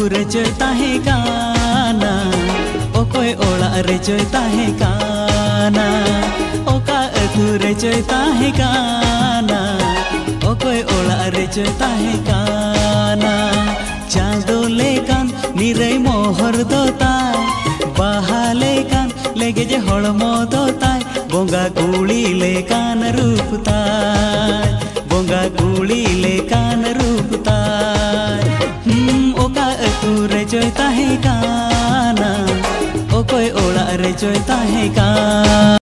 रे चोय ताहे काना ओकोय ओड़ा रे चोय ताहे काना ओका अतु रे चोय ताहे काना ओकोय ओड़ा रे चोय ताहे काना चांदो लेकान निरई मोहर दो ताय बाहा लेकान लेगे जे हड़मो दो ताय बोंगा कुड़ी लेकान रूप ताय बोंगा कुड़ी लेकान रूप ताय ओका अतु रे चोय ताहे काना ओकोय ओड़ा रे चोय ताहे काना।